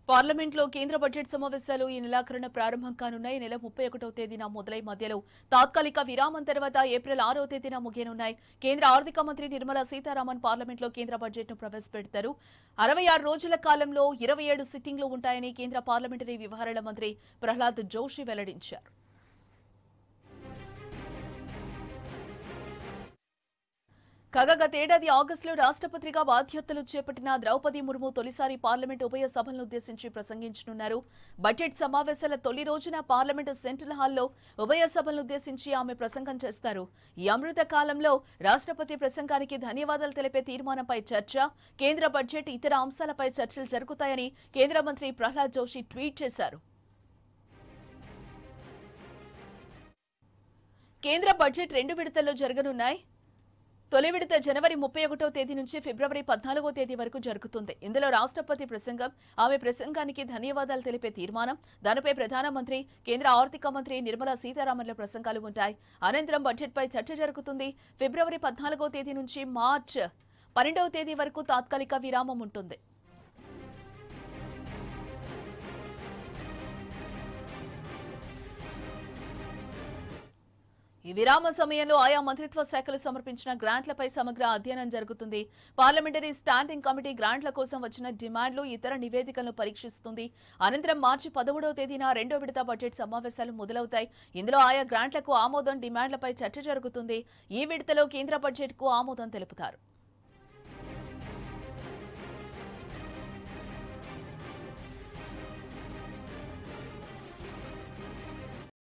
పార్లమెంట్లో కేంద్ర బడ్జెట్ సమావేశాలు ఈ నెలాఖరున ప్రారంభం కానున్నాయి. నెల 31వ తేదీన మొదలై మధ్యలో తాత్కాలిక విరామం తర్వాత ఏప్రిల్ 6వ తేదీన ముగియనున్నాయి. కేంద్ర ఆర్థిక మంత్రి నిర్మలా సీతారామన్ పార్లమెంట్లో కేంద్ర బడ్జెట్ను ప్రవేశపెడతారు. 66 రోజుల కాలంలో 27 సిట్టింగ్లు ఉంటాయని కేంద్ర పార్లమెంటరీ వ్యవహారాల మంత్రి ప్రహ్లాద్ జోషి వెల్లడించారు. కాగా గతేడాది ఆగస్టులో రాష్ట్రపతిగా బాధ్యతలు చేపట్టిన ద్రౌపది ముర్ము తొలిసారి పార్లమెంటు ఉభయ సభలను ఉద్దేశించి ప్రసంగించనున్నారు. బడ్జెట్ సమావేశాల తొలి రోజున పార్లమెంటు సెంట్రల్ హాల్లో ఉభయ సభలను ఉద్దేశించి ఆమె ప్రసంగం చేస్తారు. ఈ అమృత కాలంలో రాష్ట్రపతి ప్రసంగానికి ధన్యవాదాలు తెలిపే తీర్మానంపై చర్చ, కేంద్ర బడ్జెట్ ఇతర అంశాలపై చర్చలు జరుగుతాయని కేంద్ర మంత్రి ప్రహ్లాద్ జోషి ట్వీట్ చేశారు. కేంద్ర బడ్జెట్ 2 విడతల్లో జరగనున్నాయి. తొలి విడత జనవరి 31వ తేదీ నుంచి ఫిబ్రవరి 14వ తేదీ వరకు జరుగుతుంది. ఇందులో రాష్ట్రపతి ప్రసంగం, ఆమె ప్రసంగానికి ధన్యవాదాలు తెలిపే తీర్మానం, దానిపై ప్రధానమంత్రి, కేంద్ర ఆర్థిక మంత్రి నిర్మలా సీతారామన్ల ప్రసంగాలు ఉంటాయి. అనంతరం బడ్జెట్పై చర్చ జరుగుతుంది. ఫిబ్రవరి 14వ తేదీ నుంచి మార్చి 12వ తేదీ వరకు తాత్కాలిక విరామం ఉంటుంది. ఈ విరామ సమయంలో ఆయా మంత్రిత్వ శాఖలు సమర్పించిన గ్రాంట్లపై సమగ్ర అధ్యయనం జరుగుతుంది. పార్లమెంటరీ స్టాండింగ్ కమిటీ గ్రాంట్ల కోసం వచ్చిన డిమాండ్లు, ఇతర నివేదికలను పరీక్షిస్తుంది. అనంతరం మార్చి 13వ తేదీన 2వ విడత బడ్జెట్ సమావేశాలు మొదలవుతాయి. ఇందులో ఆయా గ్రాంట్లకు ఆమోదం, డిమాండ్లపై చర్చ జరుగుతుంది. ఈ విడతలో కేంద్ర బడ్జెట్కు ఆమోదం తెలుపుతారు.